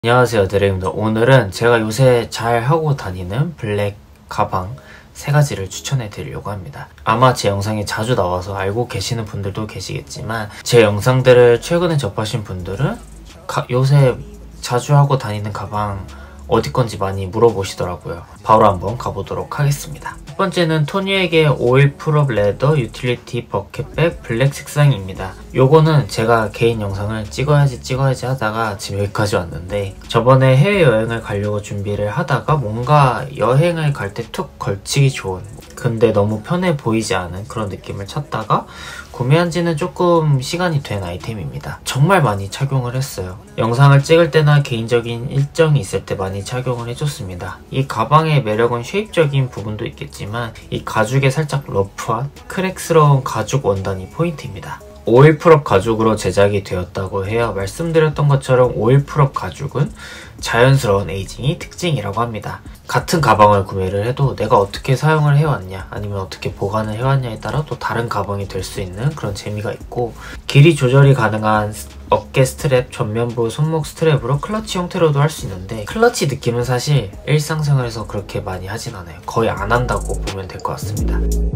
안녕하세요, 드레입니다. 오늘은 제가 요새 잘 하고 다니는 블랙 가방 3가지를 추천해 드리려고 합니다. 아마 제 영상에 자주 나와서 알고 계시는 분들도 계시겠지만 제 영상들을 최근에 접하신 분들은 요새 자주 하고 다니는 가방 어디 건지 많이 물어보시더라고요. 바로 한번 가보도록 하겠습니다. 첫 번째는 토니에게 오일 풀업 레더 유틸리티 버켓백 블랙 색상입니다. 요거는 제가 개인 영상을 찍어야지 하다가 지금 여기까지 왔는데, 저번에 해외여행을 가려고 준비를 하다가 뭔가 여행을 갈 때 툭 걸치기 좋은, 근데 너무 편해 보이지 않은 그런 느낌을 찾다가 구매한 지는 조금 시간이 된 아이템입니다. 정말 많이 착용을 했어요. 영상을 찍을 때나 개인적인 일정이 있을 때 많이 착용을 해줬습니다. 이 가방의 매력은 쉐입적인 부분도 있겠지만 이 가죽에 살짝 러프한 크랙스러운 가죽 원단이 포인트입니다. 오일 풀업 가죽으로 제작이 되었다고 해요. 말씀드렸던 것처럼 오일 풀업 가죽은 자연스러운 에이징이 특징이라고 합니다. 같은 가방을 구매를 해도 내가 어떻게 사용을 해왔냐, 아니면 어떻게 보관을 해왔냐에 따라 또 다른 가방이 될 수 있는 그런 재미가 있고, 길이 조절이 가능한 어깨 스트랩, 전면부 손목 스트랩으로 클러치 형태로도 할 수 있는데, 클러치 느낌은 사실 일상생활에서 그렇게 많이 하진 않아요. 거의 안 한다고 보면 될 것 같습니다.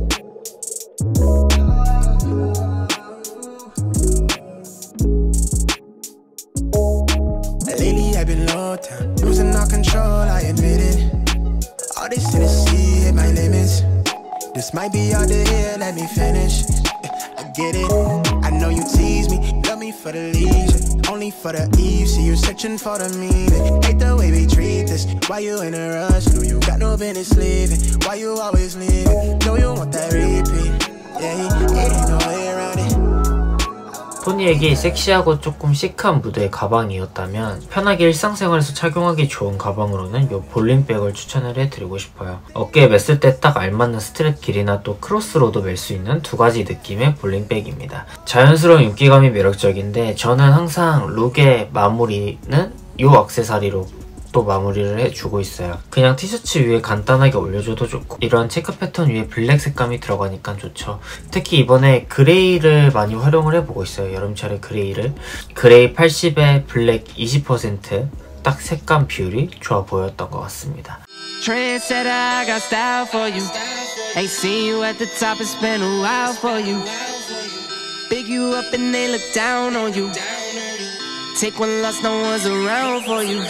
Losing all control, I admit it. All this Tennessee hit my limits. This might be all the here, let me finish. I get it, I know you tease me, love me for the leisure, only for the eve. See you searching for the meaning. Hate the way we treat this. Why you in a rush? Know you got no business leaving. Why you always leaving? Know you want that repeat. Yeah, it ain't no way around it. 토니에게 섹시하고 조금 시크한 무드의 가방이었다면 편하게 일상생활에서 착용하기 좋은 가방으로는 이 볼링백을 추천을 해드리고 싶어요. 어깨에 맸을 때 딱 알맞는 스트랩 길이나 또 크로스로도 멜 수 있는 2가지 느낌의 볼링백입니다. 자연스러운 윤기감이 매력적인데, 저는 항상 룩의 마무리는 이 액세서리로 또 마무리를 해주고 있어요. 그냥 티셔츠 위에 간단하게 올려줘도 좋고, 이런 체크 패턴 위에 블랙 색감이 들어가니까 좋죠. 특히 이번에 그레이를 많이 활용을 해보고 있어요. 여름철에 그레이를. 그레이 80에 블랙 20%, 딱 색감 비율이 좋아 보였던 것 같습니다. Trendsetter, I got style for you. Ain't seen you at the top, it's been a while for you. Big you up and they look down on you. Take one loss, no one's around for you.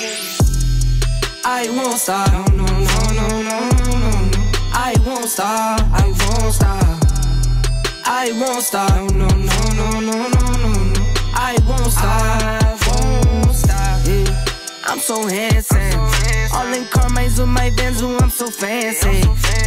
I won't stop, no, no, no, no, no, no. I won't stop, I won't stop. I won't stop, no, no, no, no, no, no. I won't stop, yeah. I'm so handsome. All in Carmine's with my Benz, I'm so fancy.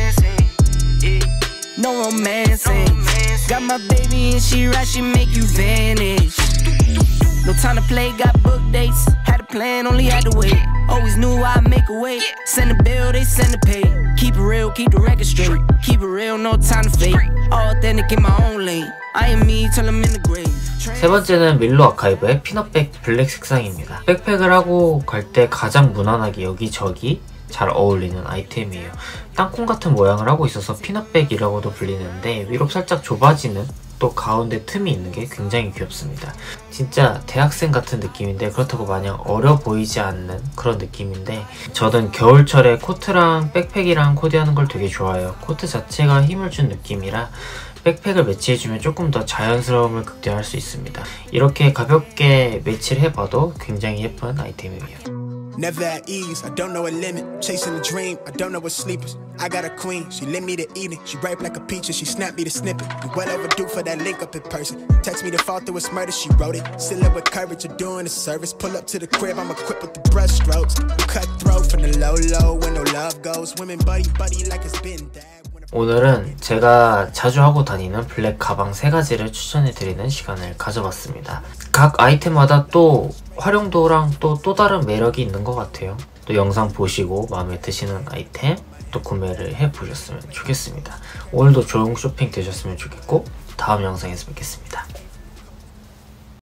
No romancing. Got my baby and she right, she make you vanish. No time to play, got book dates. Had a plan, only had to wait. Always knew I'd make a way. Send a bill, they send a pay. Keep it real, keep the record straight. Keep it real, no time to fake. All authentic in my own lane. I am me till I'm in the grave. 세 번째는 밀로 아카이브의 피넛백 블랙 색상입니다. 백팩을 하고 갈 때 가장 무난하게 여기저기 잘 어울리는 아이템이에요. 땅콩 같은 모양을 하고 있어서 피넛백이라고도 불리는데, 위로 살짝 좁아지는, 또 가운데 틈이 있는 게 굉장히 귀엽습니다. 진짜 대학생 같은 느낌인데, 그렇다고 마냥 어려 보이지 않는 그런 느낌인데, 저는 겨울철에 코트랑 백팩이랑 코디하는 걸 되게 좋아해요. 코트 자체가 힘을 준 느낌이라 백팩을 매치해주면 조금 더 자연스러움을 극대화할 수 있습니다. 이렇게 가볍게 매치를 해봐도 굉장히 예쁜 아이템이에요. Never at ease, I don't know a limit. Chasing a dream, I don't know what sleepers. I got a queen, she lit me to evening. She ripe like a peach and she snapped me to snippet. You well overdue for that link up in person. Text me to fall through its murder, she wrote it. Still live with courage, you're doing a service. Pull up to the crib, I'm equipped with the brush strokes. Cutthroat from the low where no love goes. Women buddy like it's been that. 오늘은 제가 자주 하고 다니는 블랙 가방 3가지를 추천해드리는 시간을 가져봤습니다. 각 아이템마다 또 활용도랑 또 다른 매력이 있는 것 같아요. 또 영상 보시고 마음에 드시는 아이템 또 구매를 해보셨으면 좋겠습니다. 오늘도 좋은 쇼핑 되셨으면 좋겠고, 다음 영상에서 뵙겠습니다.